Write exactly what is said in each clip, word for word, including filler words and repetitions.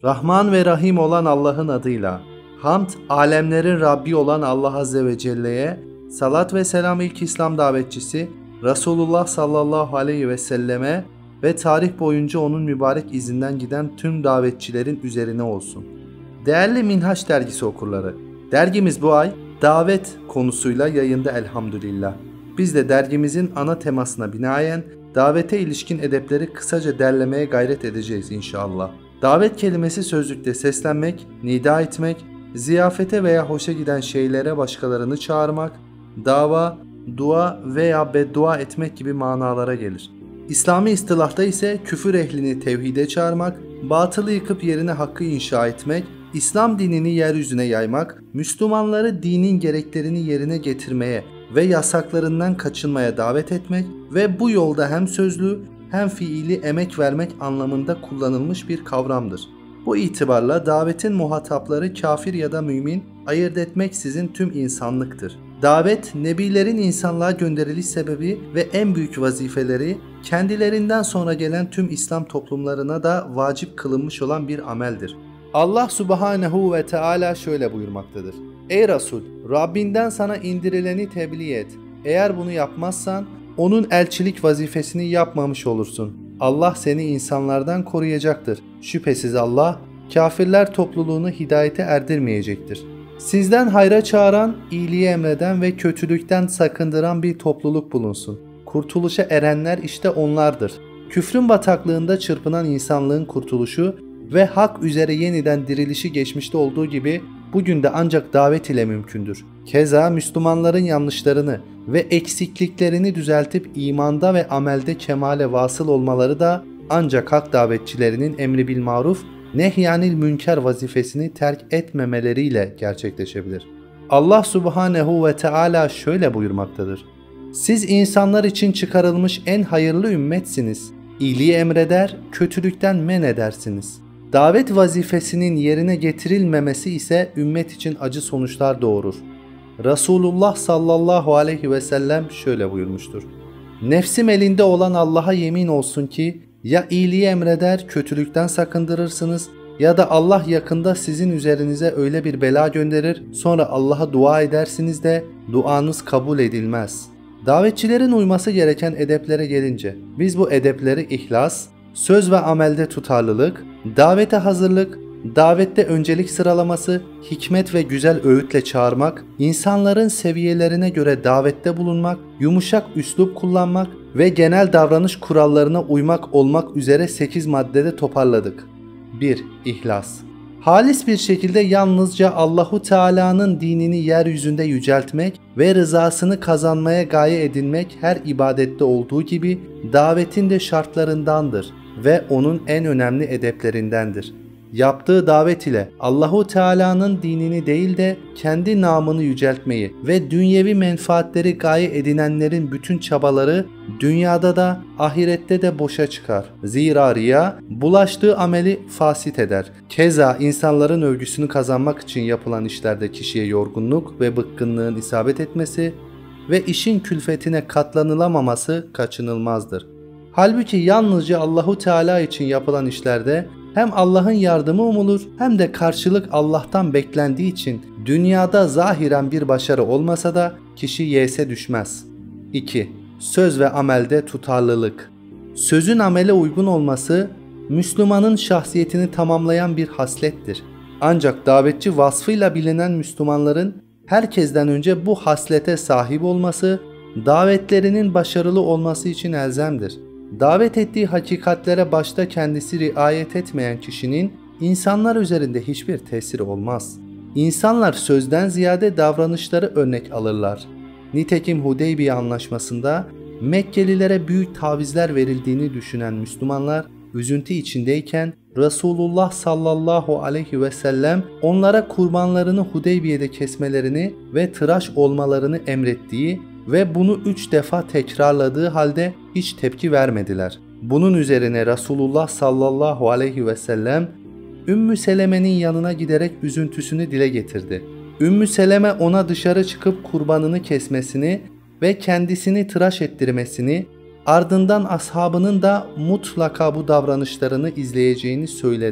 Rahman ve Rahim olan Allah'ın adıyla, hamd, alemlerin Rabbi olan Allah Azze ve Celle'ye, salat ve selam ilk İslam davetçisi Resulullah sallallahu aleyhi ve selleme ve tarih boyunca onun mübarek izinden giden tüm davetçilerin üzerine olsun. Değerli Minhaç Dergisi okurları, dergimiz bu ay davet konusuyla yayında elhamdülillah. Biz de dergimizin ana temasına binaen davete ilişkin edepleri kısaca derlemeye gayret edeceğiz inşallah. Davet kelimesi sözlükte seslenmek, nida etmek, ziyafete veya hoşa giden şeylere başkalarını çağırmak, dava, dua veya beddua etmek gibi manalara gelir. İslami istilahta ise küfür ehlini tevhide çağırmak, batılı yıkıp yerine hakkı inşa etmek, İslam dinini yeryüzüne yaymak, Müslümanları dinin gereklerini yerine getirmeye ve yasaklarından kaçınmaya davet etmek ve bu yolda hem sözlü hem fiili emek vermek anlamında kullanılmış bir kavramdır. Bu itibarla davetin muhatapları kafir ya da mümin ayırt etmeksizin tüm insanlıktır. Davet, nebilerin insanlığa gönderiliş sebebi ve en büyük vazifeleri kendilerinden sonra gelen tüm İslam toplumlarına da vacip kılınmış olan bir ameldir. Allah Subhanehu ve Teala şöyle buyurmaktadır. Ey Resul, Rabbinden sana indirileni tebliğ et. Eğer bunu yapmazsan onun elçilik vazifesini yapmamış olursun. Allah seni insanlardan koruyacaktır. Şüphesiz Allah kafirler topluluğunu hidayete erdirmeyecektir. Sizden hayra çağıran, iyiliği emreden ve kötülükten sakındıran bir topluluk bulunsun. Kurtuluşa erenler işte onlardır. Küfrün bataklığında çırpınan insanlığın kurtuluşu ve hak üzere yeniden dirilişi geçmişte olduğu gibi bugün de ancak davet ile mümkündür. Keza Müslümanların yanlışlarını ve eksikliklerini düzeltip imanda ve amelde kemale vasıl olmaları da ancak hak davetçilerinin emri bil maruf, nehyanil münker vazifesini terk etmemeleriyle gerçekleşebilir. Allah Subhanehu ve Teala şöyle buyurmaktadır. Siz insanlar için çıkarılmış en hayırlı ümmetsiniz. İyiliği emreder, kötülükten men edersiniz. Davet vazifesinin yerine getirilmemesi ise ümmet için acı sonuçlar doğurur. Resulullah sallallahu aleyhi ve sellem şöyle buyurmuştur. Nefsim elinde olan Allah'a yemin olsun ki ya iyiliği emreder, kötülükten sakındırırsınız ya da Allah yakında sizin üzerinize öyle bir bela gönderir, sonra Allah'a dua edersiniz de duanız kabul edilmez. Davetçilerin uyması gereken edeplere gelince, biz bu edepleri ihlas, söz ve amelde tutarlılık, davete hazırlık, davette öncelik sıralaması, hikmet ve güzel öğütle çağırmak, insanların seviyelerine göre davette bulunmak, yumuşak üslup kullanmak ve genel davranış kurallarına uymak olmak üzere sekiz maddede toparladık. bir. İhlas. Halis bir şekilde yalnızca Allahu Teala'nın dinini yeryüzünde yüceltmek ve rızasını kazanmaya gaye edinmek her ibadette olduğu gibi davetin de şartlarındandır ve onun en önemli edeplerindendir. Yaptığı davet ile Allahu Teala'nın dinini değil de kendi namını yüceltmeyi ve dünyevi menfaatleri gaye edinenlerin bütün çabaları dünyada da ahirette de boşa çıkar. Zira riya bulaştığı ameli fasit eder. Keza insanların övgüsünü kazanmak için yapılan işlerde kişiye yorgunluk ve bıkkınlığın isabet etmesi ve işin külfetine katlanılamaması kaçınılmazdır. Halbuki yalnızca Allahu Teala için yapılan işlerde hem Allah'ın yardımı umulur hem de karşılık Allah'tan beklendiği için dünyada zahiren bir başarı olmasa da kişi yese düşmez. iki. Söz ve amelde tutarlılık. Sözün amele uygun olması Müslümanın şahsiyetini tamamlayan bir haslettir. Ancak davetçi vasfıyla bilinen Müslümanların herkesten önce bu haslete sahip olması, davetlerinin başarılı olması için elzemdir. Davet ettiği hakikatlere başta kendisi riayet etmeyen kişinin insanlar üzerinde hiçbir tesiri olmaz. İnsanlar sözden ziyade davranışları örnek alırlar. Nitekim Hudeybiye Anlaşması'nda Mekkelilere büyük tavizler verildiğini düşünen Müslümanlar üzüntü içindeyken Resulullah sallallahu aleyhi ve sellem onlara kurbanlarını Hudeybiye'de kesmelerini ve tıraş olmalarını emrettiği ve bunu üç defa tekrarladığı halde hiç tepki vermediler. Bunun üzerine Resulullah sallallahu aleyhi ve sellem Ümmü Seleme'nin yanına giderek üzüntüsünü dile getirdi. Ümmü Seleme ona dışarı çıkıp kurbanını kesmesini ve kendisini tıraş ettirmesini, ardından ashabının da mutlaka bu davranışlarını izleyeceğini söyledi.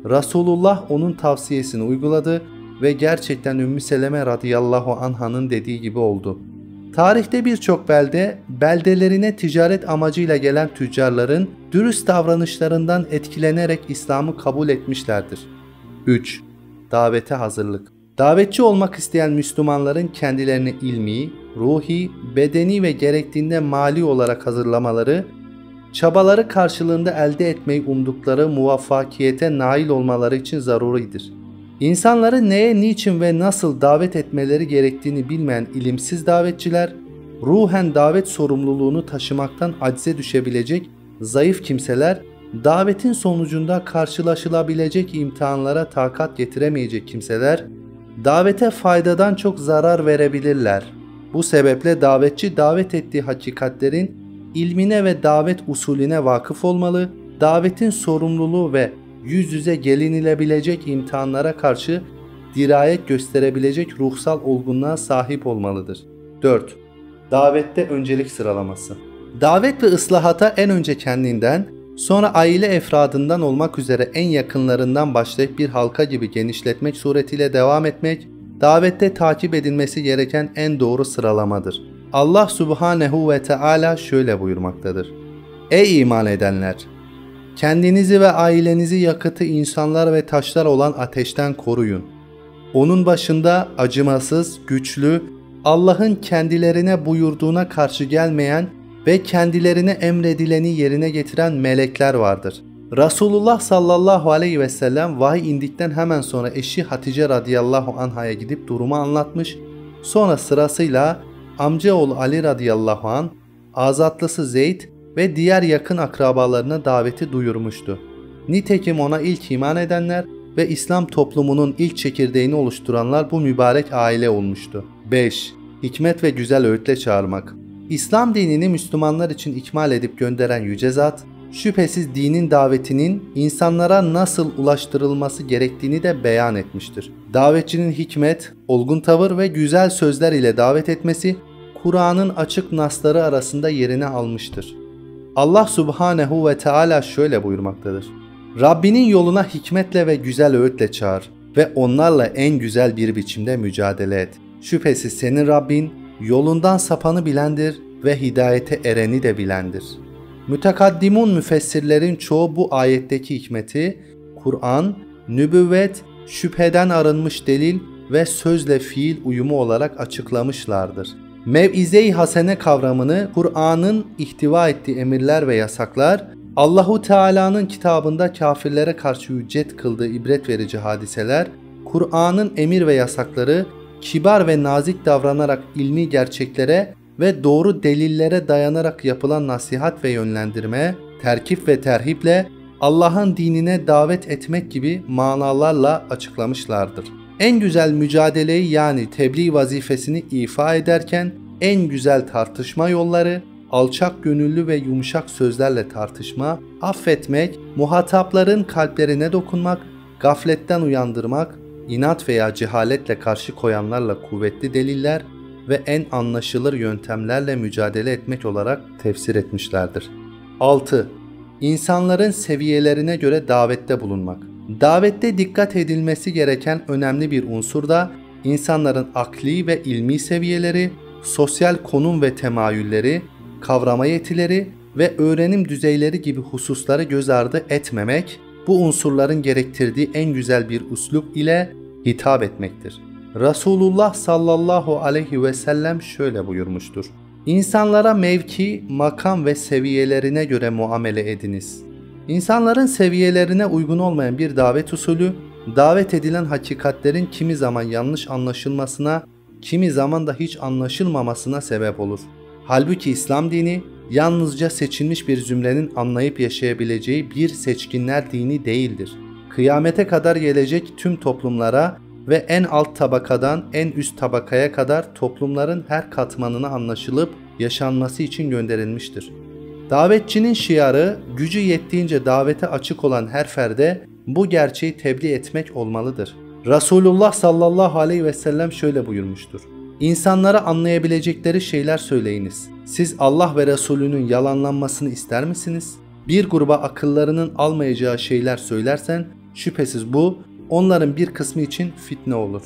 Resulullah onun tavsiyesini uyguladı ve gerçekten Ümmü Seleme radıyallahu anh'ın dediği gibi oldu. Tarihte birçok belde, beldelerine ticaret amacıyla gelen tüccarların dürüst davranışlarından etkilenerek İslam'ı kabul etmişlerdir. üç. Davete hazırlık. Davetçi olmak isteyen Müslümanların kendilerini ilmi, ruhi, bedeni ve gerektiğinde mali olarak hazırlamaları, çabaları karşılığında elde etmeyi umdukları muvaffakiyete nail olmaları için zaruridir. İnsanları neye, niçin ve nasıl davet etmeleri gerektiğini bilmeyen ilimsiz davetçiler, ruhen davet sorumluluğunu taşımaktan acize düşebilecek zayıf kimseler, davetin sonucunda karşılaşılabilecek imtihanlara takat getiremeyecek kimseler, davete faydadan çok zarar verebilirler. Bu sebeple davetçi davet ettiği hakikatlerin ilmine ve davet usulüne vakıf olmalı, davetin sorumluluğu ve yüz yüze gelinilebilecek imtihanlara karşı dirayet gösterebilecek ruhsal olgunluğa sahip olmalıdır. dört. Davette öncelik sıralaması. Davet ve ıslahata en önce kendinden, sonra aile efradından olmak üzere en yakınlarından başlayıp bir halka gibi genişletmek suretiyle devam etmek, davette takip edilmesi gereken en doğru sıralamadır. Allah Subhanehu ve Teala şöyle buyurmaktadır. Ey iman edenler! Kendinizi ve ailenizi yakıtı insanlar ve taşlar olan ateşten koruyun. Onun başında acımasız, güçlü, Allah'ın kendilerine buyurduğuna karşı gelmeyen ve kendilerine emredileni yerine getiren melekler vardır. Resulullah sallallahu aleyhi ve sellem vahiy indikten hemen sonra eşi Hatice radıyallahu anh'a gidip durumu anlatmış, sonra sırasıyla amcaoğlu Ali radıyallahu anh, azatlısı Zeyd ve diğer yakın akrabalarına daveti duyurmuştu. Nitekim ona ilk iman edenler ve İslam toplumunun ilk çekirdeğini oluşturanlar bu mübarek aile olmuştu. beş. Hikmet ve güzel öğütle çağırmak. İslam dinini Müslümanlar için ikmal edip gönderen Yüce Zat, şüphesiz dinin davetinin insanlara nasıl ulaştırılması gerektiğini de beyan etmiştir. Davetçinin hikmet, olgun tavır ve güzel sözler ile davet etmesi, Kur'an'ın açık nasları arasında yerini almıştır. Allah Subhanehu ve Teala şöyle buyurmaktadır. Rabbinin yoluna hikmetle ve güzel öğütle çağır ve onlarla en güzel bir biçimde mücadele et. Şüphesiz senin Rabbin yolundan sapanı bilendir ve hidayete ereni de bilendir. Mütekaddimun müfessirlerin çoğu bu ayetteki hikmeti Kur'an, nübüvvet, şüpheden arınmış delil ve sözle fiil uyumu olarak açıklamışlardır. Mev'ize-i hasene kavramını Kur'an'ın ihtiva ettiği emirler ve yasaklar, Allahu Teala'nın kitabında kafirlere karşı hüccet kıldığı ibret verici hadiseler, Kur'an'ın emir ve yasakları, kibar ve nazik davranarak ilmi gerçeklere ve doğru delillere dayanarak yapılan nasihat ve yönlendirme, terkif ve terhiple Allah'ın dinine davet etmek gibi manalarla açıklamışlardır. En güzel mücadeleyi yani tebliğ vazifesini ifa ederken en güzel tartışma yolları, alçak gönüllü ve yumuşak sözlerle tartışma, affetmek, muhatapların kalplerine dokunmak, gafletten uyandırmak, inat veya cehaletle karşı koyanlarla kuvvetli deliller ve en anlaşılır yöntemlerle mücadele etmek olarak tefsir etmişlerdir. altı. İnsanların seviyelerine göre davette bulunmak. Davette dikkat edilmesi gereken önemli bir unsur da insanların akli ve ilmi seviyeleri, sosyal konum ve temayülleri, kavrama yetileri ve öğrenim düzeyleri gibi hususları göz ardı etmemek, bu unsurların gerektirdiği en güzel bir üslup ile hitap etmektir. Resulullah sallallahu aleyhi ve sellem şöyle buyurmuştur. İnsanlara mevki, makam ve seviyelerine göre muamele ediniz. İnsanların seviyelerine uygun olmayan bir davet usulü, davet edilen hakikatlerin kimi zaman yanlış anlaşılmasına, kimi zaman da hiç anlaşılmamasına sebep olur. Halbuki İslam dini, yalnızca seçilmiş bir zümrenin anlayıp yaşayabileceği bir seçkinler dini değildir. Kıyamete kadar gelecek tüm toplumlara ve en alt tabakadan en üst tabakaya kadar toplumların her katmanına anlaşılıp yaşanması için gönderilmiştir. Davetçinin şiarı, gücü yettiğince davete açık olan her ferde bu gerçeği tebliğ etmek olmalıdır. Resulullah sallallahu aleyhi ve sellem şöyle buyurmuştur. İnsanlara anlayabilecekleri şeyler söyleyiniz. Siz Allah ve Resulünün yalanlanmasını ister misiniz? Bir gruba akıllarının almayacağı şeyler söylersen, Şüphesiz bu onların bir kısmı için fitne olur.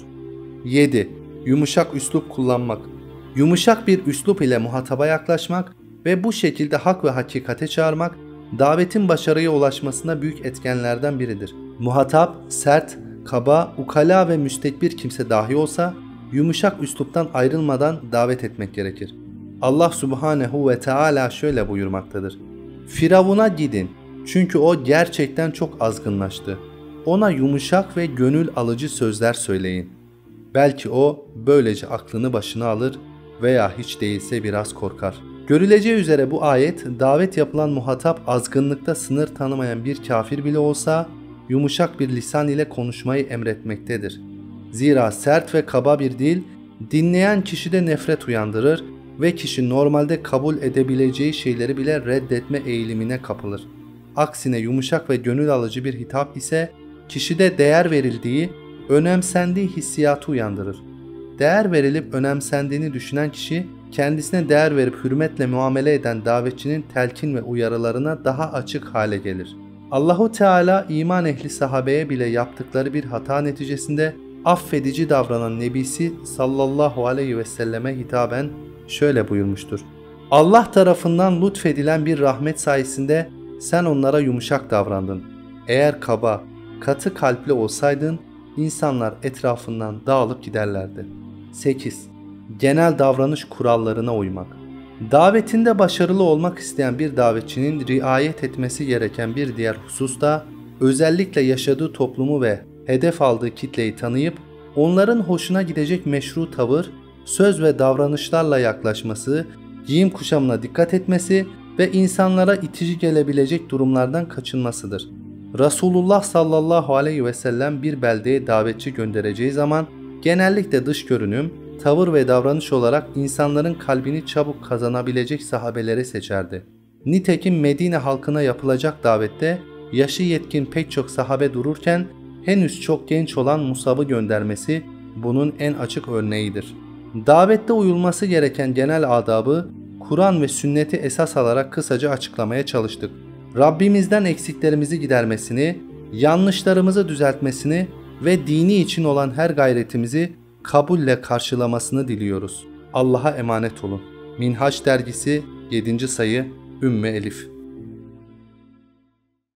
yedi. Yumuşak üslup kullanmak. Yumuşak bir üslup ile muhataba yaklaşmak ve bu şekilde hak ve hakikate çağırmak, davetin başarıya ulaşmasına büyük etkenlerden biridir. Muhatap, sert, kaba, ukala ve müstekbir kimse dahi olsa, yumuşak üsluptan ayrılmadan davet etmek gerekir. Allah Subhanehu ve Teala şöyle buyurmaktadır: Firavun'a gidin, çünkü o gerçekten çok azgınlaştı. Ona yumuşak ve gönül alıcı sözler söyleyin. Belki o böylece aklını başına alır veya hiç değilse biraz korkar. Görüleceği üzere bu ayet, davet yapılan muhatap azgınlıkta sınır tanımayan bir kafir bile olsa yumuşak bir lisan ile konuşmayı emretmektedir. Zira sert ve kaba bir dil dinleyen kişide nefret uyandırır ve kişi normalde kabul edebileceği şeyleri bile reddetme eğilimine kapılır. Aksine yumuşak ve gönül alıcı bir hitap ise kişide değer verildiği, önemsendiği hissiyatı uyandırır. Değer verilip önemsendiğini düşünen kişi, kendisine değer verip hürmetle muamele eden davetçinin telkin ve uyarılarına daha açık hale gelir. Allahu Teala iman ehli sahabeye bile yaptıkları bir hata neticesinde affedici davranan Nebisi sallallahu aleyhi ve selleme hitaben şöyle buyurmuştur: Allah tarafından lütfedilen bir rahmet sayesinde sen onlara yumuşak davrandın. Eğer kaba, katı kalpli olsaydın insanlar etrafından dağılıp giderlerdi. sekiz. Genel davranış kurallarına uymak. Davetinde başarılı olmak isteyen bir davetçinin riayet etmesi gereken bir diğer husus da özellikle yaşadığı toplumu ve hedef aldığı kitleyi tanıyıp onların hoşuna gidecek meşru tavır, söz ve davranışlarla yaklaşması, giyim kuşamına dikkat etmesi ve insanlara itici gelebilecek durumlardan kaçınmasıdır. Resulullah sallallahu aleyhi ve sellem bir beldeye davetçi göndereceği zaman genellikle dış görünüm, tavır ve davranış olarak insanların kalbini çabuk kazanabilecek sahabeleri seçerdi. Nitekim Medine halkına yapılacak davette yaşı yetkin pek çok sahabe dururken henüz çok genç olan Musab'ı göndermesi bunun en açık örneğidir. Davette uyulması gereken genel adabı Kur'an ve sünneti esas alarak kısaca açıklamaya çalıştık. Rabbimizden eksiklerimizi gidermesini, yanlışlarımızı düzeltmesini ve dini için olan her gayretimizi kabulle karşılamasını diliyoruz. Allah'a emanet olun. Minhaç Dergisi yedinci sayı Ümmü Elif.